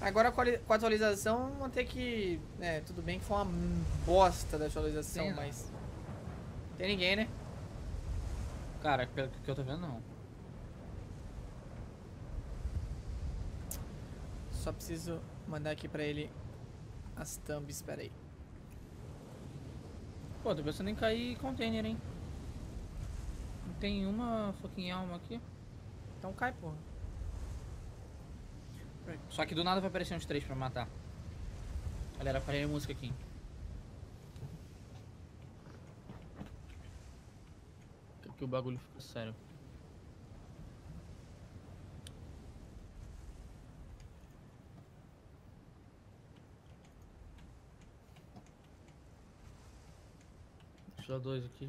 Agora com a atualização, vão ter que... É, tudo bem que foi uma bosta da atualização, Sim, mas... Tem ninguém, né? cara, pelo que eu tô vendo, não. Só preciso mandar aqui pra ele as thumbs, pera aí. Pô, tô pensando em cair container, hein? Não tem uma fucking alma aqui. Então cai, porra. Só que do nada vai aparecer uns 3 pra matar. Galera, parei a música aqui. Que o bagulho fica sério. Deixa eu dar 2 aqui.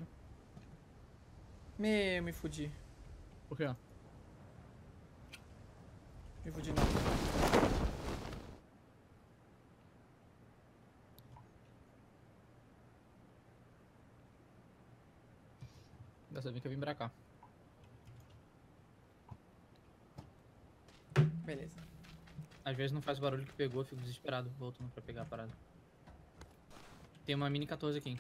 Me fudi. Por quê? Me fudi não. Dessa vez que eu vim pra cá. Beleza. Às vezes não faz o barulho que pegou, eu fico desesperado voltando pra pegar a parada. Tem uma mini 14 aqui.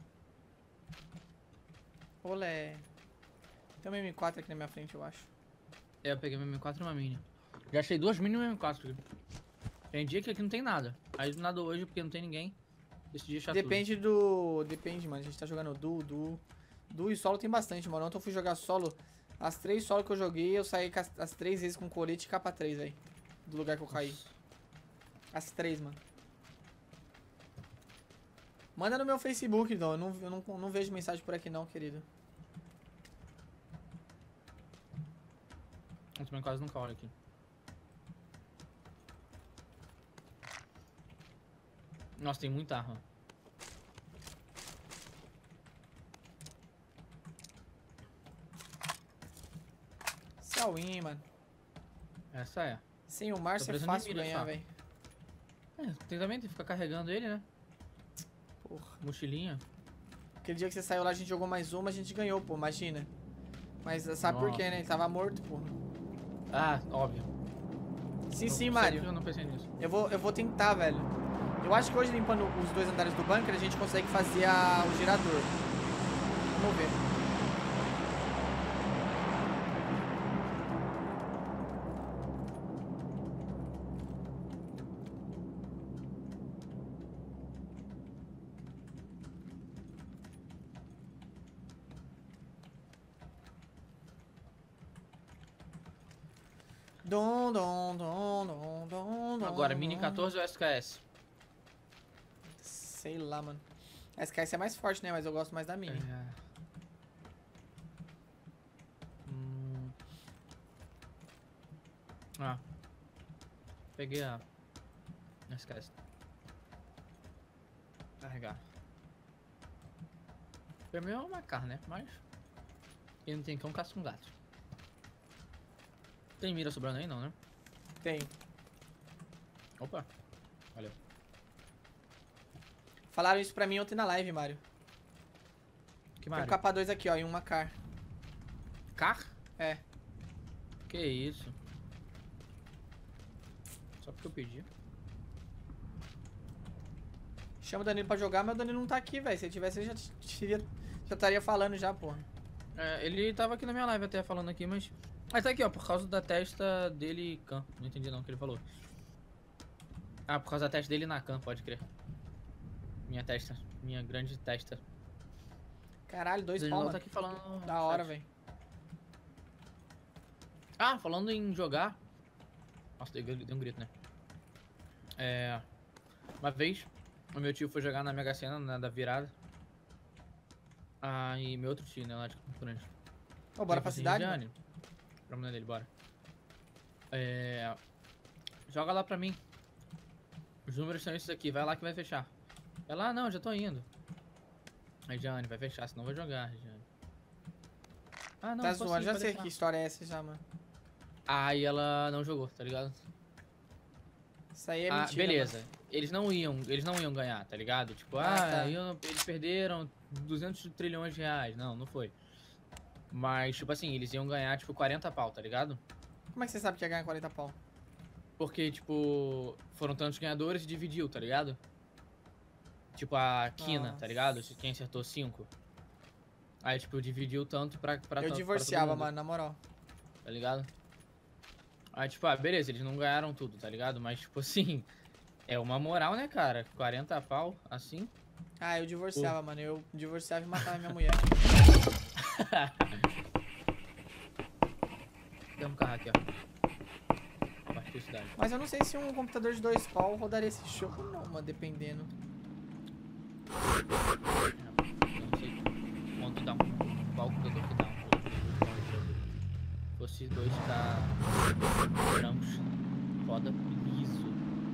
Olé. Tem uma M4 aqui na minha frente, eu acho. É, eu peguei uma M4 e uma mini. Já achei 2 mini e uma M4 aqui. Tem dia que aqui não tem nada. Aí do nada hoje, porque não tem ninguém, decidi achar Depende do... Depende, mano. A gente tá jogando duo e solo tem bastante, mano. Ontem eu fui jogar solo. As 3 solo que eu joguei, eu saí com as 3 vezes com colete e capa 3, velho. Do lugar que eu caí. As 3, mano. Manda no meu Facebook, então. Eu não vejo mensagem por aqui não, querido. Eu também quase nunca olho aqui. Nossa, tem muita arma. Essa é a win, mano. Essa é. Sem o Márcio é precisando de fácil mira ganhar, só. velho. É, tem também, tem que ficar carregando ele, né? Porra. Mochilinha. Aquele dia que você saiu lá, a gente jogou mais uma, a gente ganhou, pô, imagina. Mas sabe por Nossa. quê, né? Ele tava morto, pô. Ah, óbvio. Sim, Eu sim, sempre Mário. Eu não pensei nisso. Eu vou tentar, velho. Eu acho que hoje, limpando os 2 andares do bunker, a gente consegue fazer o gerador. Vamos ver. Dom, dom, dom, dom, dom, dom. Agora, mini 14 ou SKS? Sei lá, mano. A SKS é mais forte, né? Mas eu gosto mais da mini. É. Ah. Peguei a SKS. Carregar. Pra mim é uma carne, né? Mas quem não tem cão caça um gato. Tem mira sobrando aí não, né? Tem. Opa. Valeu. Falaram isso pra mim ontem na live, Mário. Que Tem um mais? capa 2 aqui, ó, em uma car. Car? É. Que isso? Só porque eu pedi. Chama o Danilo pra jogar, mas o Danilo não tá aqui, velho. Se ele tivesse, ele já estaria falando já, porra. É, ele tava aqui na minha live até falando aqui, mas... Ah, tá aqui, ó, por causa da testa dele Khan. Não entendi não o que ele falou. Ah, por causa da testa dele na Khan, pode crer. Minha testa, minha grande testa. Caralho, 2 O pau, Danilo mano. tá aqui falando no Da hora, chat. velho. Ah, falando em jogar... Nossa, deu um grito, né? É... Uma vez, o meu tio foi jogar na Mega Sena, na da virada. Ah, e meu outro tio, né, lá de Campo Grande. Ô, bora Ele pra falou assim, cidade, mano? Regiane, pra mulher dele, bora. Joga lá pra mim. Os números são esses aqui, vai lá que vai fechar. Ela, ah, não, já tô indo. Regiane, vai fechar, senão eu vou jogar, Regiane. Ah, não, Tá posso zoando, ir, já pode sei deixar. que história é essa já, mano. Aí ela não jogou, tá ligado? Isso aí é Ah, mentira, beleza. mano. Eles não iam ganhar, tá ligado? Tipo, Tá. eles perderam 200 trilhões de reais. Não, não foi. Mas, tipo assim, eles iam ganhar, tipo, 40 pau, tá ligado? Como é que você sabe que ia ganhar 40 pau? Porque, tipo, foram tantos ganhadores e dividiu, tá ligado? Tipo, a quina, tá ligado? Quem acertou 5. Aí, tipo, dividiu tanto pra Eu todo divorciava, mundo, mano, na moral. tá ligado? Aí, tipo, beleza, eles não ganharam tudo, tá ligado? Mas, tipo assim, é uma moral, né, cara? 40 pau, assim. Ah, eu divorciava, mano. Eu divorciava e matava minha mulher. Tem um carro aqui, ó. Parte da cidade. Mas eu não sei se um computador de 2 pau rodaria esse jogo não, mano, dependendo. Não sei quanto dá qual computador que dá um jogo. Se fosse 2K brancos, foda, liso.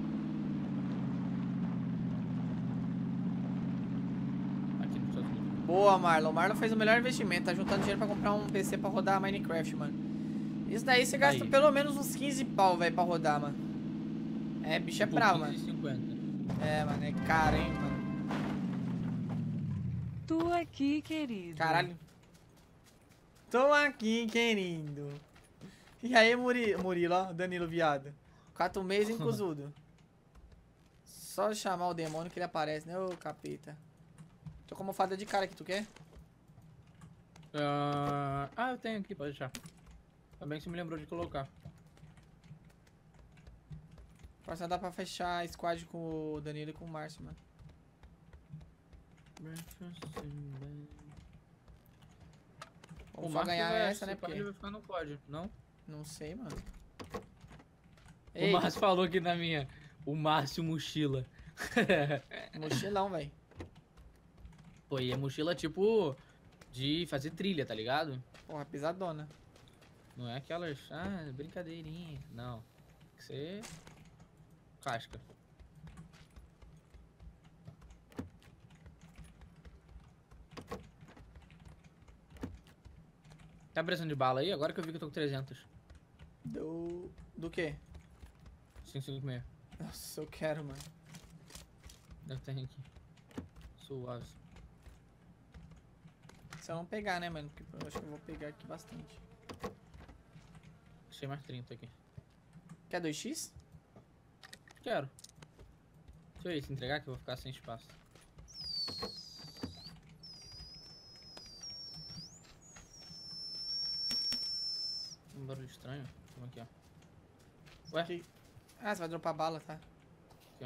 Aqui no Estados Unidos. Boa, Marlon. O Marlon fez o melhor investimento. Tá juntando dinheiro pra comprar um PC pra rodar Minecraft, mano. Isso daí você gasta Aí. pelo menos uns 15 pau, velho, pra rodar, mano. É, bicho é Tipo, bravo, mano. 15,50. É, mano, é caro, hein, mano. Tu aqui, querido. Caralho. Tô aqui, querido. E aí, Murilo, ó, Danilo, viado. 4 meses, hein, cozudo. Só chamar o demônio que ele aparece, né, ô capeta. Tô com uma almofada de cara aqui, tu quer? Eu tenho aqui, pode deixar. Também que você me lembrou de colocar. Próximo dá pra fechar a squad com o Danilo e com o Márcio, mano. O Vamos só ganhar essa, né, Ele porque... vai ficar no pódio, não? Não sei, mano. O Ei, Márcio falou aqui na minha. O Márcio mochila. mochilão, velho. Pô, e é mochila tipo de fazer trilha, tá ligado? Porra, pesadona. Não é aquelas, brincadeirinha. Não. Tem que ser casca. Tá precisando de bala aí? Agora que eu vi que eu tô com 300. Do quê? 556. Nossa, eu quero, mano. Eu tenho aqui. Suave. Se eu não pegar, né, mano? Porque eu acho que eu vou pegar aqui bastante. Achei mais 30 aqui. Quer 2x? Quero. Deixa eu ir, se entregar que eu vou ficar sem espaço. Um barulho estranho. Como aqui, ó. Ué? Aqui. Ah, você vai dropar bala, tá? Aqui, ó.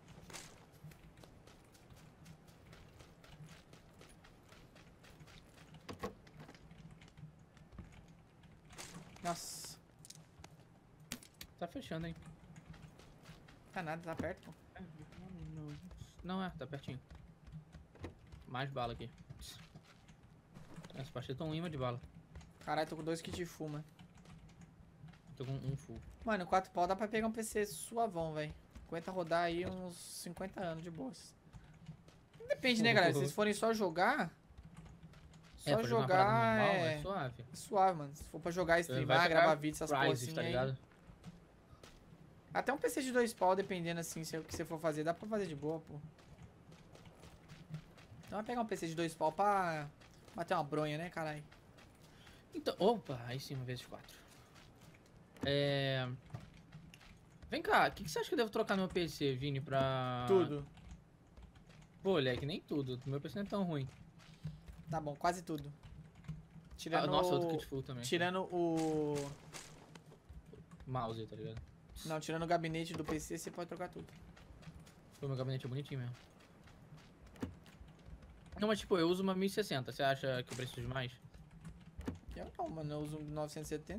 Nossa. Tá fechando, hein? Tá nada, tá perto, pô. Não, tá pertinho. Mais bala aqui. Essa parte tá um imã de bala. Caralho, tô com 2 kits de full, mano. Tô com um full. Mano, 4 pau dá pra pegar um PC suavão, velho. Aguenta rodar aí uns 50 anos de boas. Depende, né, galera? Se vocês forem só jogar... Só pra jogar uma jogar parada normal, é... é suave. é suave, mano. Se for pra jogar, Vai streamar, pegar gravar vídeo, essas porra Prizes, assim, tá aí... ligado? Até um PC de 2 pau, dependendo assim, se é o que você for fazer, dá pra fazer de boa, pô. Então vai pegar um PC de 2 pau pra bater uma bronha, né, caralho? Então, opa, aí sim, 1x4. Vem cá, o que você acha que eu devo trocar no meu PC, Vini, pra... Tudo. Pô, moleque, nem tudo. Meu PC não é tão ruim. Tá bom, quase tudo. Tirando Nossa, outro kit full também. Tirando o... Mouse, tá ligado? Não, tirando o gabinete do PC, você pode trocar tudo. Pô, meu gabinete é bonitinho mesmo. Não, mas tipo, eu uso uma 1060. Você acha que eu preciso de mais? Eu não, mano, eu uso um 970.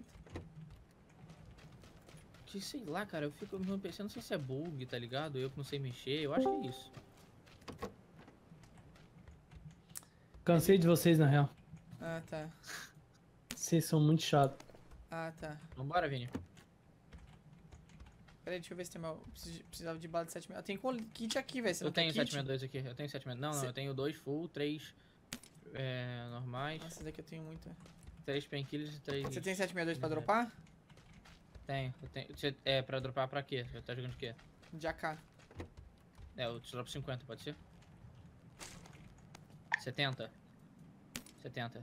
Que sei lá, cara, eu fico no PC, não sei se é bug, tá ligado? Eu que não sei mexer, eu acho que é isso. Cansei de vocês, na real. Ah, tá. Vocês são muito chatos. Ah, tá. Vambora, Vini. Peraí, deixa eu ver se tem meu... Precisava de bala de 7 Eu tenho kit aqui, velho. Você Eu não tem tenho kit? 762 aqui, eu tenho 762. Não, Cê- eu tenho 2 full, 3 normais, Nossa, esse daqui eu tenho muito. 3 painkillers e 3... Você tem 762 pra Uhum. dropar? Tenho, eu tenho. Pra dropar pra quê? Você tá jogando de quê? De AK. Eu te dropo 50, pode ser? 70. 70.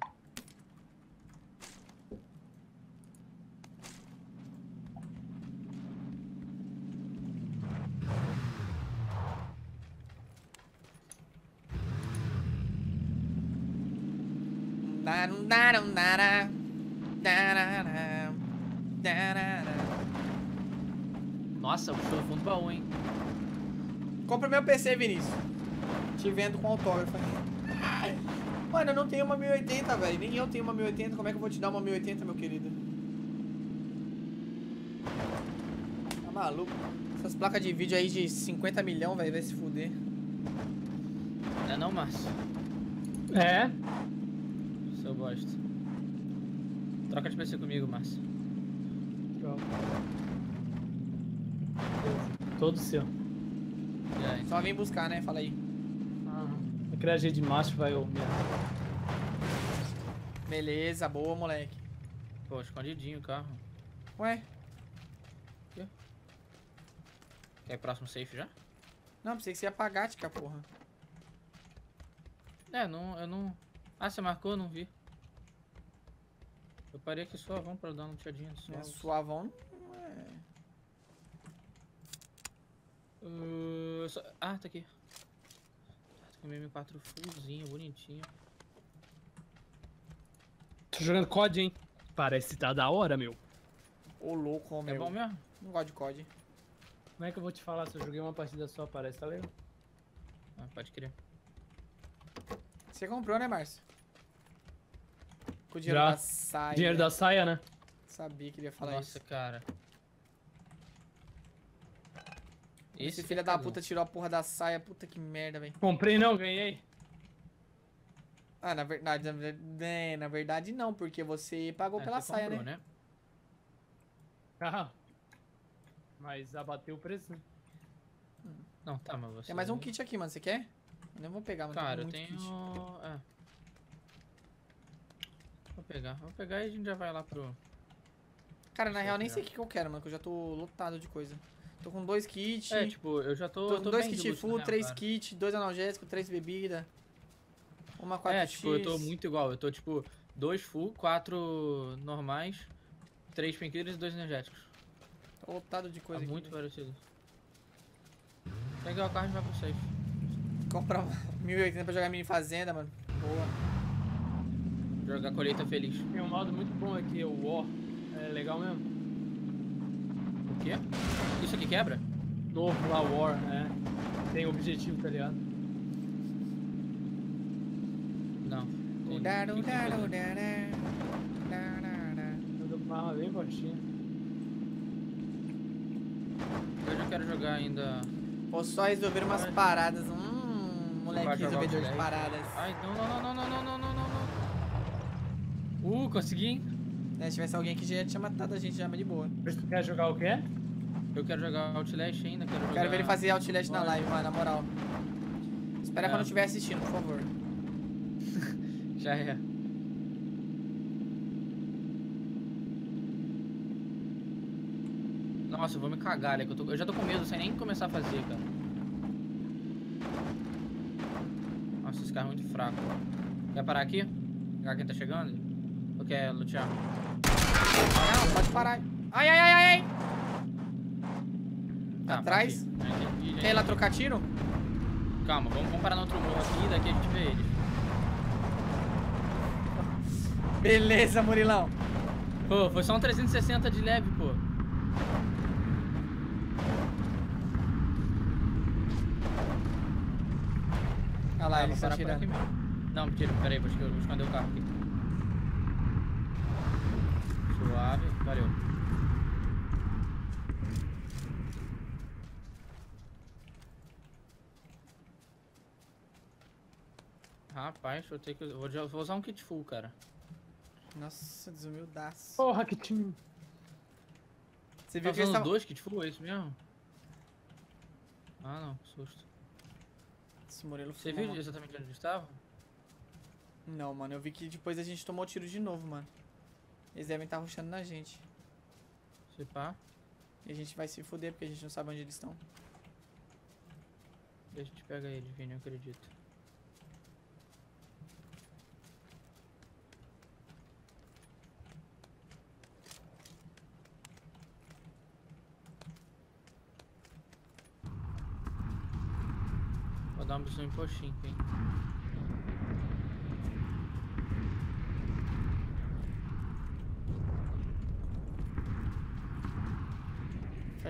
Nossa, puxou do fundo do baú, hein? Compra meu PC, Vinícius. Te vendo com autógrafo. Ai. Mano, eu não tenho uma 1080, velho. Nem eu tenho uma 1080. Como é que eu vou te dar uma 1080, meu querido? Tá maluco? Essas placas de vídeo aí de 50 milhões, velho, vai se fuder. Não é não, Márcio? É? Seu bosta. Troca de PC comigo, Márcio. Droga. Todo seu. E aí? Só vem buscar, né? Fala aí. Eu queria agir de macho, vai ô. Beleza, boa, moleque. Pô, escondidinho o carro. Ué? Quer ir próximo safe já? Não, pensei que você ia pagar, tica, porra. É, não, eu não... Ah, você marcou? Eu não vi. Eu parei aqui só, vamos pra dar uma tiradinha só. É suavão. Não é... Ah, tá aqui. Tá aqui o M4 fullzinho, bonitinho. Tô jogando COD, hein? Parece tá da hora, meu. Ô, louco, meu. É bom mesmo? Não gosto de COD. Como é que eu vou te falar se eu joguei uma partida só? Parece tá legal. Ah, pode crer. Você comprou, né, Márcio? Com o dinheiro Já. da saia. Dinheiro da saia, né? Sabia que ele ia falar Nossa, isso. cara. Esse que filho é da cagão. puta tirou a porra da saia. Puta que merda, velho. Comprei não, ganhei. Ah, na verdade não, porque você pagou pela você saia, comprou, né? Ah. Mas abateu o preço, né? Não, tá, mas você... Tem mais um kit aqui, mano. Você quer? Eu não vou pegar, mano. Cara, tem eu muito tenho... kit. É. Vou pegar e a gente já vai lá pro... Cara, na Sei real, nem que sei é. o que eu quero, mano. Que eu já tô lotado de coisa. Tô com 2 kits. É, tipo, eu já tô... tô com 2 bem de kits loot, full, na real, 3 cara. kits, 2 analgésicos, 3 bebidas. Uma 4x. É, tipo, eu tô muito igual. Eu tô, tipo, 2 full, 4 normais, 3 painkillers e 2 energéticos. Tô lotado de Tá coisa aqui. muito parecido. Pegar o carro e vai pro safe. Comprar uma 1080 pra jogar mini fazenda, mano. Boa. Jogar colheita feliz. Tem um modo muito bom aqui, o War. É legal mesmo. O quê? Isso aqui quebra? Novo lá, War, é. Tem objetivo, tá ligado? Não. Tem- Udá, o que que tem udá, que fazer? udá, udá. Eu tô com uma arma bem fortinha. Eu já quero jogar ainda... Vou só resolver umas Vai. paradas. Vai Moleque jogar resolvedor de Outlast. paradas. Ai, não. Consegui, hein? Se tivesse alguém que já ia tinha matado a gente já, mas de boa. Mas tu quer jogar o quê? Eu quero jogar Outlast ainda, quero jogar... Quero ver ele fazer Outlast na Bora. live, mano, na moral. Espera É. quando eu estiver assistindo, por favor. Já é. Nossa, eu vou me cagar, né? Que eu já tô com medo sem nem começar a fazer, cara. Nossa, esse carro é muito fraco. Quer parar aqui? Pegar quem tá chegando? Ou quer lutear? Não, pode parar. Ai, ai, ai, ai, ai. Tá, Atrás? parti. Já entendi, já Quer ir lá entendi. trocar tiro? Calma, vamos parar no outro morro aqui, daqui a gente vê eles. Beleza, Murilão. Pô, foi só um 360 de leve, pô. Olha lá, Ah, eles vou estão parar por aqui tirando. mesmo. Não, mentira, peraí, vou esconder o carro aqui. Suave, valeu. Rapaz, vou ter que... Vou usar um kit full, cara. Nossa, desumildaço. Porra, que time. Você Tá viu que eles usando estavam... 2 kit full, é isso mesmo? Ah, não, que susto. Esse Murilo Você fumou, viu mano. exatamente onde estava? Não, mano, eu vi que depois a gente tomou tiro de novo, mano. Eles devem estar rushando na gente. Se pá, E a gente vai se fuder porque a gente não sabe onde eles estão. a gente pega ele, Vini, eu acredito. Vou dar uma missão em Pochinko, hein.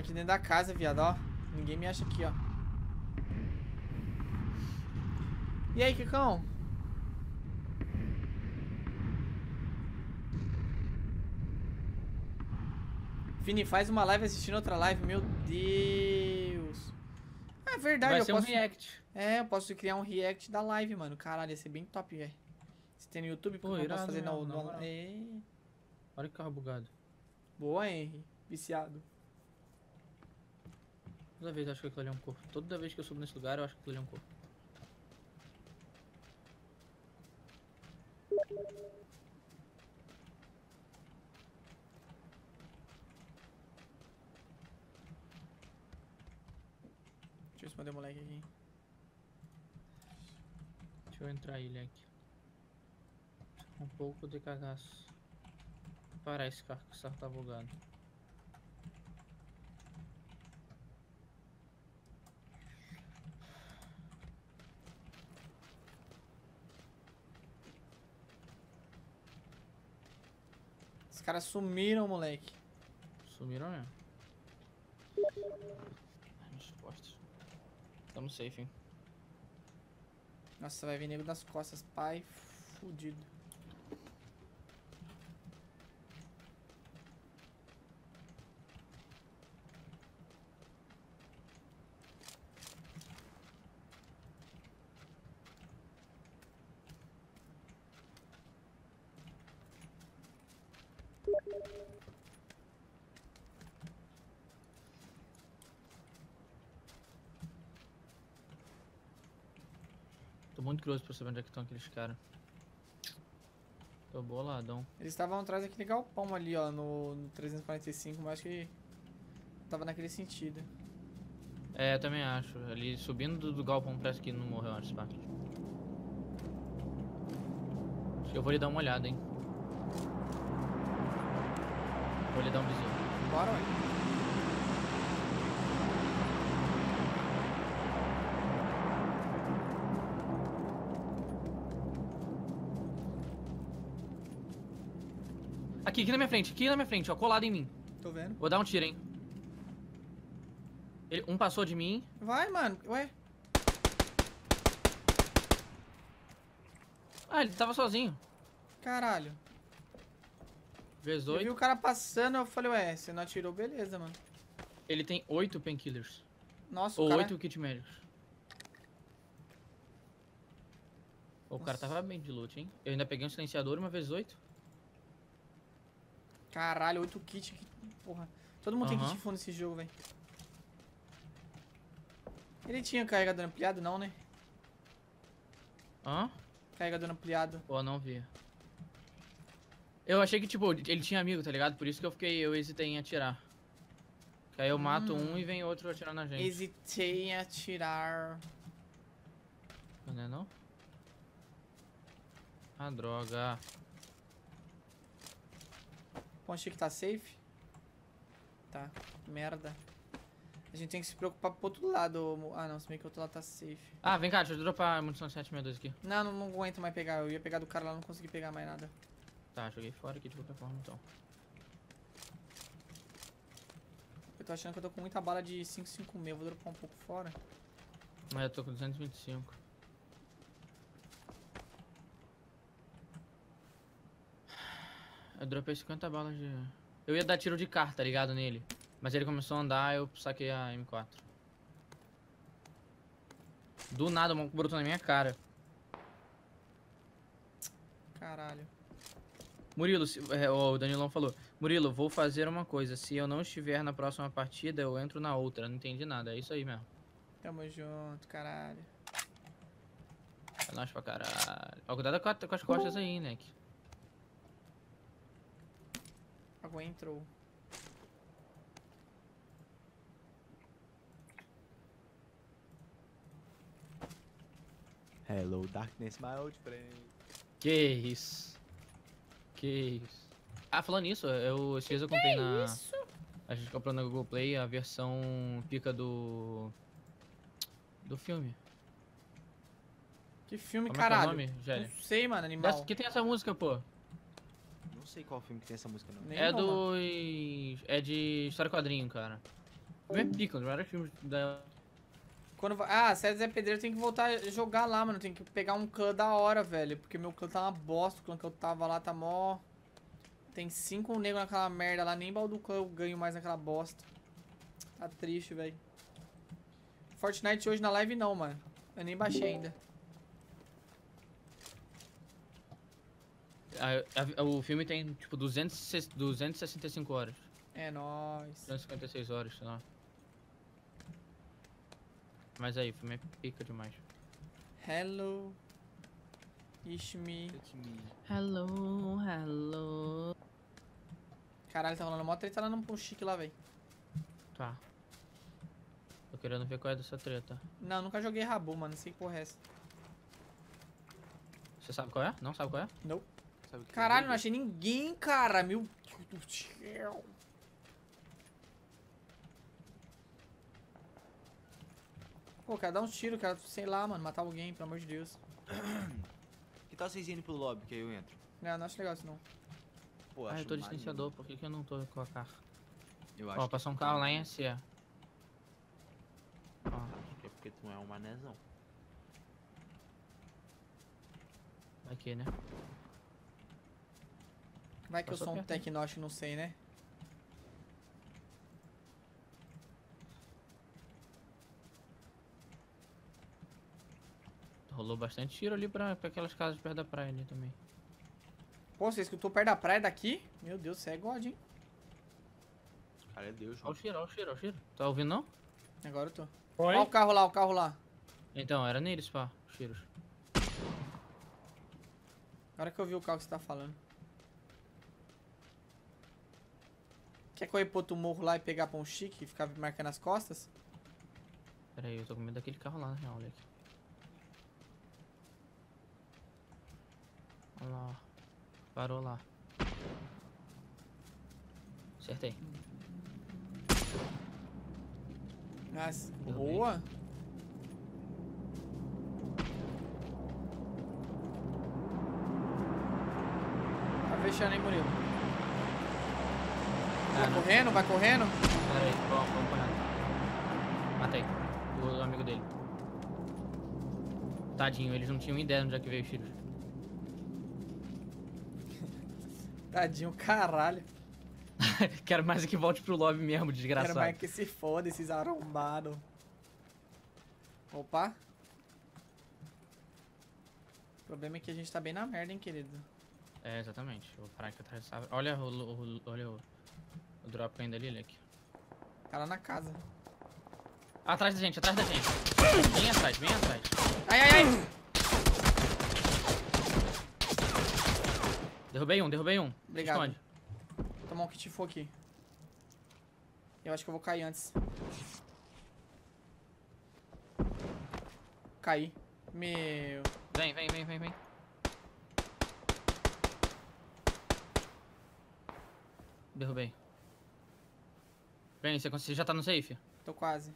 aqui dentro da casa, viado, ó. Ninguém me acha aqui, ó. E aí, Kikão? Vini, faz uma live assistindo outra live, meu Deus. É verdade, Vai eu ser posso... um react. É, eu posso criar um react da live, mano. Caralho, ia ser bem top, velho. Se tem no YouTube, Pô, porque eu não posso irado fazer mesmo, no... na moral. É... Olha que carro bugado. Boa, Henry. Viciado. Toda vez eu acho que aquilo ali é um corpo. Toda vez que eu subo nesse lugar, eu acho que aquilo ali é um corpo. Deixa eu responder o moleque aqui. Deixa eu entrar aí, leque. Um pouco de cagaço. Parar esse carro que o carro tá bugado. Os caras sumiram, moleque. Sumiram mesmo. Nos postos. Tamo safe, hein? Nossa, vai vir nego das costas, pai. Fudido. Tô muito curioso pra saber onde é que estão aqueles caras. Tô boladão. Eles estavam atrás daquele galpão ali, ó, no 345, mas acho que tava naquele sentido. É, eu também acho. Ali subindo do galpão parece que não morreu antes, pá. Acho que eu vou lhe dar uma olhada, hein. Vou lhe dar um vizinho. Bora, ué. Aqui na minha frente, ó, colado em mim. Tô vendo. Vou dar um tiro, hein. Um passou de mim. Vai, mano. Ué. Ah, ele tava sozinho. Caralho. Vezes Eu vi 8. o cara passando, eu falei, ué, você não atirou, beleza, mano. Ele tem 8 painkillers. Nossa, Ou o cara... 8 kit médicos. O cara tava bem de loot, hein. Eu ainda peguei um silenciador uma vez 8. Caralho, 8 kits. Porra. Todo mundo tem Aham. kit full nesse jogo, velho. Ele tinha carregador ampliado, não, né? Hã? Carregador ampliado. Pô, não vi. Eu achei que, tipo, ele tinha amigo, tá ligado? Por isso que eu hesitei em atirar. Que aí eu mato um e vem outro atirar na gente. Hesitei em atirar. Não é não? Ah, droga. Ponte que tá safe? Tá. Merda. A gente tem que se preocupar pro outro lado. Ah, não. Se bem que o outro lado tá safe. Ah, vem cá, deixa eu dropar a munição 762 aqui. Não aguento mais pegar. Eu ia pegar do cara lá, não consegui pegar mais nada. Tá, joguei fora aqui de qualquer forma, então. Eu tô achando que eu tô com muita bala de 556. Eu vou dropar um pouco fora. Mas eu tô com 225. Eu dropei 50 balas de... Eu ia dar tiro de carta, tá ligado, nele. Mas ele começou a andar, eu saquei a M4. Do nada, o maluco brotou na minha cara. Caralho. Murilo, o Danilão falou. Murilo, vou fazer uma coisa. Se eu não estiver na próxima partida, eu entro na outra. Não entendi nada, é isso aí mesmo. Tamo junto, caralho. É nóis pra caralho. Ó, cuidado com as costas aí, né? Água entrou. Hello, darkness, my old friend. Que isso. Que isso. Ah, falando nisso, esses dias eu comprei na... Isso? A gente comprou na Google Play a versão pica do filme. Que filme, Como é que é o caralho? nome, Gélia? Não sei, mano, animal. Que tem essa música, pô. Não sei qual filme que tem essa música, não. Nem É eu, mano. É de história e quadrinho, cara. Filme é pica, um dos melhores filmes da... Quando ah, César Zé Pedreiro tem que voltar a jogar lá, mano. Tem que pegar um clã da hora, velho. Porque meu clã tá uma bosta. O clã que eu tava lá tá mó... Tem 5 negros naquela merda lá. Nem baú do clã eu ganho mais naquela bosta. Tá triste, velho. Fortnite hoje na live não, mano. Eu nem baixei ainda. O filme tem, tipo, 265 horas. É nóis. 256 horas, sei lá. Mas aí, o filme é pica demais. Hello. Ishmi. Hello, hello. Caralho, tá rolando mó treta lá no chique lá, velho. Tá. Tô querendo ver qual é dessa treta. Não, nunca joguei Rabu, mano. Não sei que porra é essa. Você sabe qual é? Não sabe qual é? Não. Sabe o que Caralho, é? não achei ninguém, cara. Meu Deus do céu. Pô, quero dar uns tiros, quero, sei lá, mano, matar alguém, pelo amor de Deus. Que tal vocês irem pro lobby que aí eu entro? Não acho legal isso não. Pô, Ah, acho eu tô maneiro. distanciador, por que eu não tô com a carro? Eu acho Ó, que passou um tu carro lá é- em SE. Ó, Acho que é porque tu é um manezão. aqui, né? Vai que eu Passou sou um perto, né? tecnóstico, não sei, né? Rolou bastante tiro ali pra aquelas casas perto da praia ali também. Pô, você escutou perto da praia daqui? Meu Deus, você é God, hein? Cara, é Deus, Ó João. o cheiro, ó o cheiro, ó o cheiro. Tá ouvindo não? Agora eu tô. Oi? Ó o carro lá, o carro lá. Então, era neles, pá, os cheiros. Agora que eu vi o carro que você tá falando. Quer correr pro outro morro lá e pegar pão chique e ficar marcando as costas? Pera aí, eu tô com medo daquele carro lá, na real, olha aqui. Olha lá, ó. Parou lá. Acertei. Nossa, Deu boa. Tá fechando, hein, Murilo? Vai correndo, vai correndo. Pera aí, vamos correndo. Matei. O amigo dele. Tadinho, eles não tinham ideia de onde é que veio os tiros. Tadinho, caralho. Quero mais é que volte pro lobby mesmo, Quero desgraçado. mais que se foda esses arrombados. Opa. O problema é que a gente tá bem na merda, hein, querido. É, exatamente. Vou parar aqui atrás dessa árvore. Olha o drop caindo ali, Leque. Tá lá na casa. Atrás da gente, atrás da gente. Bem atrás, bem atrás. Ai, ai, ai. Derrubei um. Obrigado. Esconde. Vou tomar um kit full aqui. Eu acho que eu vou cair antes. Caí. Meu. Vem. Derrubei. Vem, você já tá no safe? Tô quase.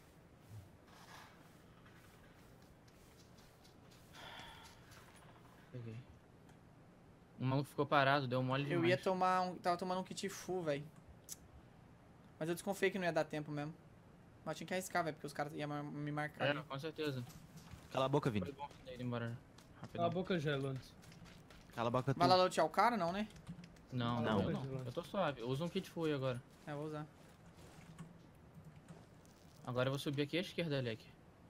Peguei. O maluco ficou parado, deu mole demais. Eu ia tomar um. Tava tomando um kit full, velho. Mas eu desconfiei que não ia dar tempo mesmo. Mas eu tinha que arriscar, velho, porque os caras iam me marcar. É, ali. com certeza. Cala a boca, Vini. Foi bom ter ido embora Cala a rapidão. boca, Gelo, antes. Cala a boca tu. Vai lá lutear o cara, não, né? Não, Não. eu não. Eu tô suave. Usa um kit full aí agora. É, eu vou usar. Agora eu vou subir aqui à esquerda, Alec.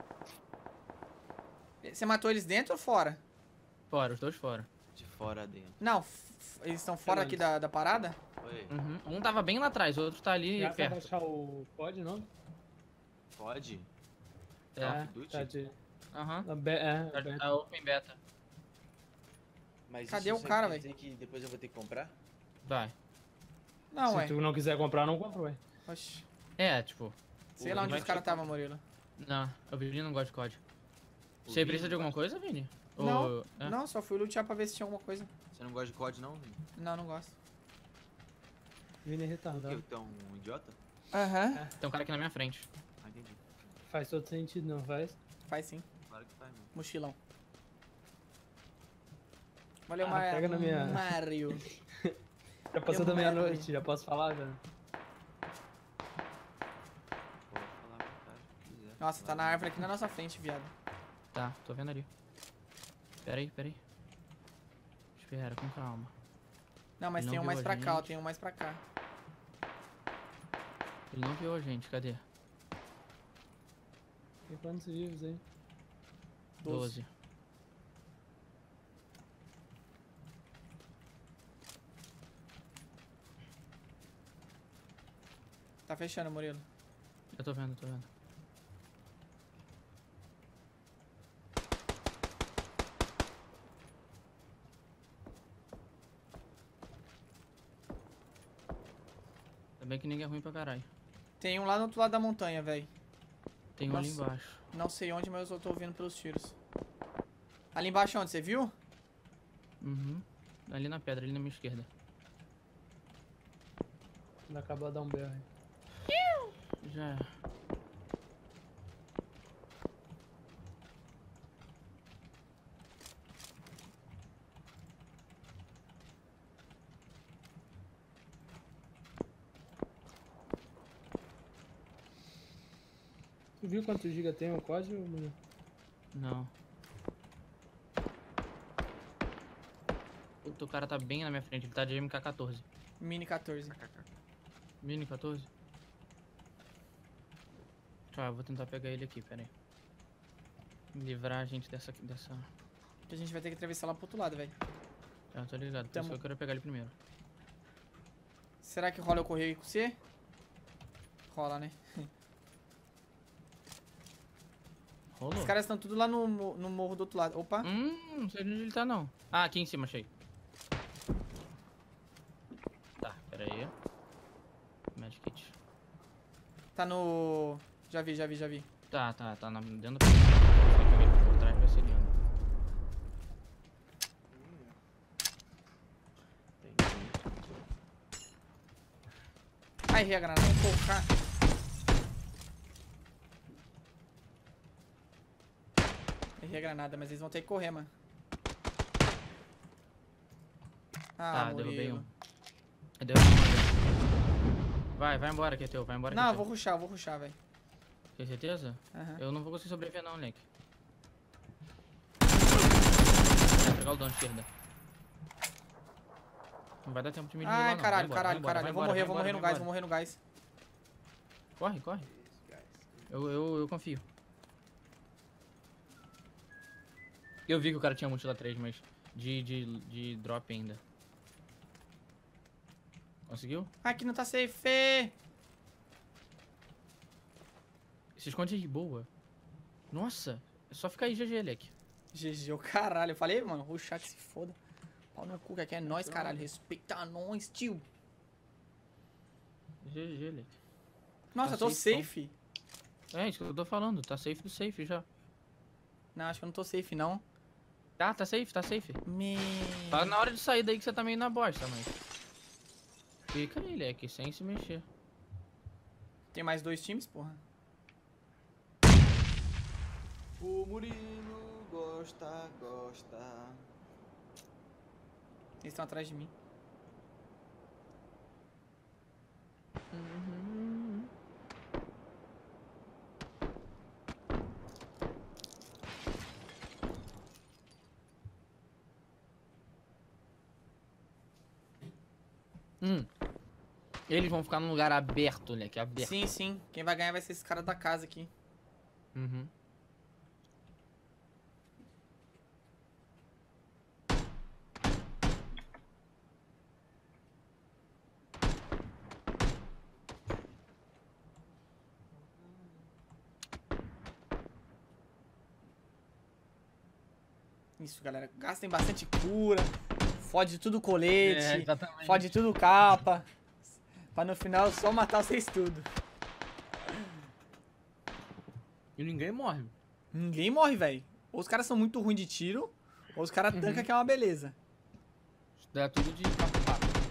Você matou eles dentro ou fora? Fora, os dois fora. De fora a dentro. Não, eles estão fora aqui da parada? Oi. Uhum. Um tava bem lá atrás, o outro tá ali Já pra perto. baixar o pod, não? Pode? É, Call of Duty? Tá de... Aham. É, Tá, tá open beta. Mas Cadê isso o cara, quer velho? dizer que depois eu vou ter que comprar? Vai. Não, Se ué. tu não quiser comprar, não compra, ué. Oxi. É, tipo... Sei lá onde vai os caras ter- estavam, Murilo. Não, o Vini não gosta de COD. O Você Vini precisa de não alguma coisa, Vini? Não, Ou- é? Não, só fui lutear pra ver se tinha alguma coisa. Você não gosta de COD, não, Vini? Não, não gosto. Vini é Por que? retardado. Tu é um idiota? Aham. Tem um cara aqui na minha frente. Ah, entendi. Faz todo sentido, não faz? Faz sim. Claro que faz, mano. Mochilão. Valeu, Pega na minha... Mario. Já passou Eu da mando. meia-noite, já posso falar, velho? Nossa, tá na árvore aqui na nossa frente, viado. Tá, tô vendo ali. Pera aí. Espera, com calma. Não, mas Não tem um viu mais a pra cá, ó. gente. Tem um mais pra cá. Ele não viu a gente, cadê? Tem quantos vivos aí? 12. Tá fechando, Murilo. Eu tô vendo. Ainda bem que ninguém é ruim pra caralho. Tem um lá no outro lado da montanha, velho. Tem um ali Nossa. embaixo. Não sei onde, mas eu tô ouvindo pelos tiros. Ali embaixo onde? Você viu? Uhum. Ali na pedra, ali na minha esquerda. Quando acabar, dá um BR. Já. Tu viu quantos GB tem o código, mulher? Não. Puta, o cara tá bem na minha frente, ele tá de MK14. Mini 14. Mini 14? Tá, eu vou tentar pegar ele aqui, pera aí. Livrar a gente dessa... Que a gente vai ter que atravessar lá pro outro lado, velho. Eu tô ligado, por isso que eu quero pegar ele primeiro. Será que rola eu correr aí com você? Rola, né? Rolou? Os caras estão tudo lá no morro do outro lado. Opa. Não sei onde ele tá não. Ah, aqui em cima, achei. Tá, pera aí. Medkit. Tá no... Já vi. Tá dentro do... Só pegar ele por trás, vai ser lindo. Ai, errei a granada. Porra. Errei a granada, mas eles vão ter que correr, mano. Ah, Tá, derrubei Murilo. um. Eu derrubei um ali. Vai embora que é teu, vai embora que Não, é eu teu. vou rushar, velho. Tem certeza? Aham. Eu não vou conseguir sobreviver não, moleque. Vou pegar o dono esquerda. Não vai dar tempo de me desligar Ai, não. caralho. Vai embora, Eu vou morrer no gás, Corre. Eu confio. Eu vi que o cara tinha mochila 3, mas de drop ainda. Conseguiu? Aqui não tá safe. Se esconde aí, boa. Nossa, é só ficar aí, GG, leque. GG, o caralho. Eu falei, mano, rushar que se foda. Pau no cu, que aqui é nós, caralho. Respeita nós, tio. GG, leque. Nossa, Tá eu tô safe, safe. É isso que eu tô falando, tá safe do safe já. Não, acho que eu não tô safe, não. Tá safe. Me... Tá na hora de sair daí que você tá meio na bosta, mas... Fica aí, leque, sem se mexer. Tem mais 2 times, porra. O Murilo gosta. Eles estão atrás de mim. Eles vão ficar num lugar aberto, leque, aberto. Sim. Quem vai ganhar vai ser esse cara da casa aqui. Uhum. Isso, galera. Gastem bastante cura. Fode tudo o colete. É, exatamente. Fode tudo capa. Pra no final só matar vocês tudo. E ninguém morre. Ninguém morre, velho. Ou os caras são muito ruins de tiro, ou os caras tancam que é uma beleza. Dá tudo de papo.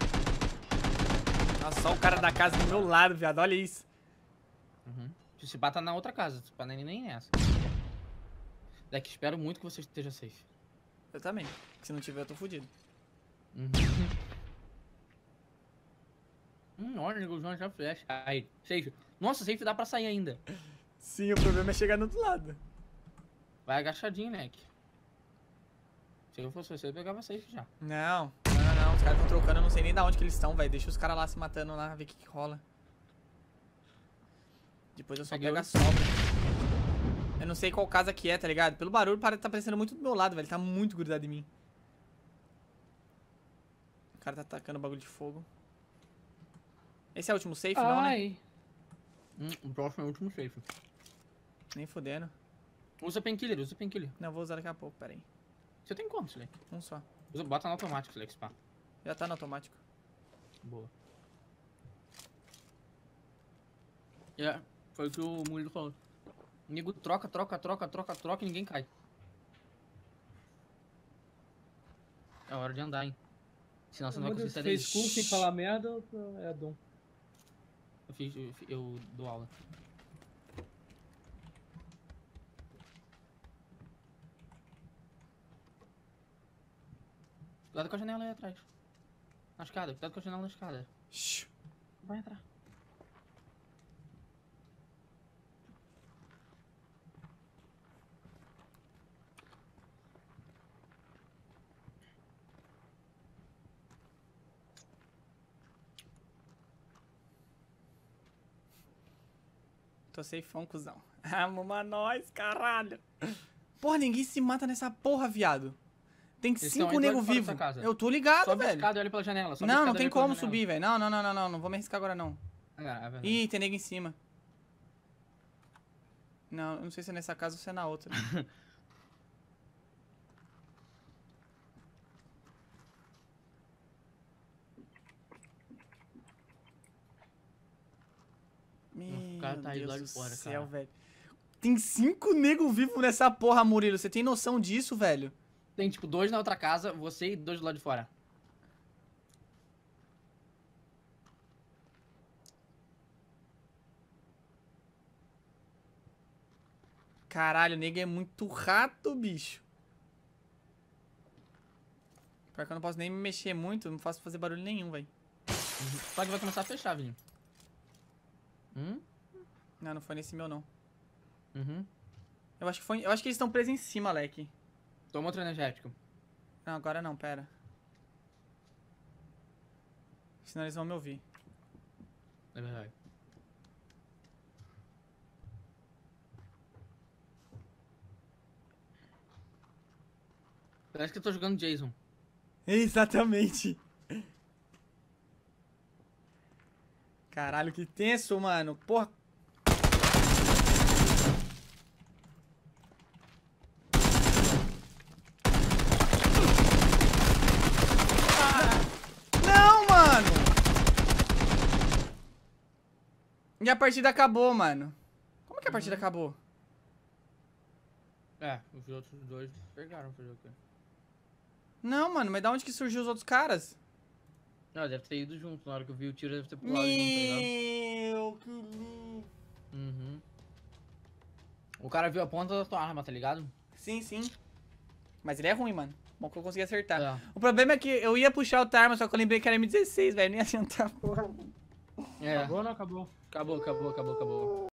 Nossa, só o cara da casa do meu lado, viado. Olha isso. Uhum. Se pá tá na outra casa, se pá nem nessa. Daqui espero muito que você esteja safe. Eu também. Se não tiver, eu tô fudido. Olha, negócio já flash. Aí, safe. Nossa, safe dá pra sair ainda. Sim, o problema é chegar no outro lado. Vai agachadinho, Neck. Se eu fosse você, eu pegava safe já. Não. Os caras estão trocando, eu não sei nem da onde que eles estão, velho. Deixa os caras lá se matando lá, ver o que rola. Depois eu só Peguei pego a outro. sobra. Eu não sei qual casa que é, tá ligado? Pelo barulho, parece que tá parecendo muito do meu lado, velho. Ele tá muito grudado em mim. O cara tá atacando o bagulho de fogo. Esse é o último safe, não, né? Ai. O próximo é o último safe. Nem fodendo. Usa painkiller, usa painkiller. Não, vou usar daqui a pouco, pera aí. Você tem como, Slake? Um só. Bota no automático, Slake, spa. Já tá no automático. Boa. Foi o que o Murilo falou. O nego troca e ninguém cai. É hora de andar, hein? Senão você não vai conseguir sair daí. Fez curso em falar merda ou é dom? Eu dou aula. Cuidado com a janela aí atrás. Na escada, cuidado com a janela na escada. Shhh. Vai entrar. Tô safão, cuzão. Arruma nós, caralho. Porra, ninguém se mata nessa porra, viado. Tem Eles 5 estão aí do nego lado de fora da vivo. sua casa. Eu tô ligado, Sobe a velho. escada e olha pela janela. sobe a Não, escada não e tem olha pela como janela. subir, velho. Não vou me arriscar agora, não. É verdade. Ih, tem nego em cima. Não, eu não sei se é nessa casa ou se é na outra. O cara tá aí do lado de fora, cara. velho. Tem 5 nego vivo nessa porra, Murilo. Você tem noção disso, velho? Tem tipo 2 na outra casa, você e 2 do lado de fora. Caralho, o nego é muito rato, bicho. Pior que eu não posso nem me mexer muito, não faço fazer barulho nenhum, velho. Só que vai começar a fechar, Vini. Não, não foi nesse meu, não. Uhum. Eu acho que eles estão presos em cima, Leque. Toma outro energético. Não, agora não, pera. Senão eles vão me ouvir. É verdade. Parece que eu tô jogando Jason. Exatamente. Caralho, que tenso, mano. Porra. Não, mano. E a partida acabou, mano. Como que a partida acabou? É, os outros 2 pegaram fazer o quê? Não, mano, mas da onde que surgiu os outros caras? Não, deve ter ido junto. Na hora que eu vi o tiro, deve ter pulado junto, tá ligado? Meu, que lindo. Uhum. O cara viu a ponta da tua arma, tá ligado? Sim, sim. Mas ele é ruim, mano. Bom que eu consegui acertar. É. O problema é que eu ia puxar o arma, só que eu lembrei que era M16, velho. Nem ia adiantar, porra. É. Acabou ou não acabou? Acabou.